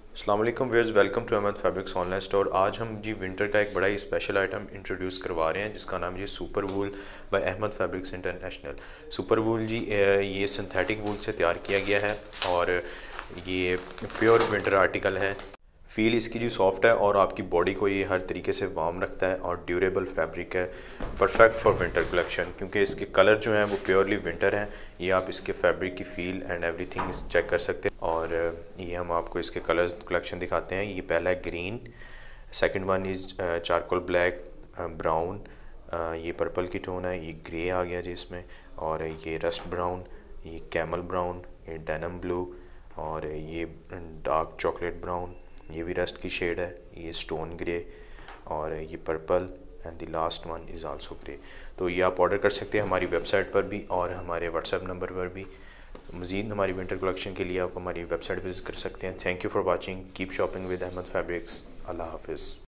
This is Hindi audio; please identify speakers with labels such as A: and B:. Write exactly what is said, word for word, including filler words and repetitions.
A: अस्सलाम वालेकुम viewers, welcome to Ahmed Fabrics online store. आज हम जी विंटर का एक बड़ा ही स्पेशल आइटम इंट्रोड्यूस करवा रहे हैं जिसका नाम जी super wool by Ahmed Fabrics international. Super wool जी ये सिंथेटिक वूल से तैयार किया गया है और ये प्योर विंटर आर्टिकल है। फील इसकी जी सॉफ्ट है और आपकी बॉडी को ये हर तरीके से वार्म रखता है और ड्यूरेबल फैब्रिक है, परफेक्ट फॉर विंटर कलेक्शन, क्योंकि इसके कलर जो हैं वो प्योरली विंटर हैं। ये आप इसके फैब्रिक की फील एंड एवरीथिंग चेक कर सकते हैं। और ये हम आपको इसके कलर्स कलेक्शन दिखाते हैं। ये पहला है green, second one is charcoal black, brown, ये पर्पल की टोन है, ये ग्रे आ गया जी इसमें, और ये रस्ट ब्राउन, ये कैमल ब्राउन, ये डेनम ब्लू, और ये डार्क चॉकलेट ब्राउन, ये भी रस्ट की शेड है, ये स्टोन ग्रे, और ये purple, and the last one is also grey. तो ये आप ऑर्डर कर सकते हैं हमारी वेबसाइट पर भी और हमारे व्हाट्सएप नंबर पर भी। मज़ीद हमारी विंटर कलेक्शन के लिए आप हमारी वेबसाइट विज़िट कर सकते हैं। Thank you for watching, keep shopping with Ahmed Fabrics. अल्लाह हाफिज़।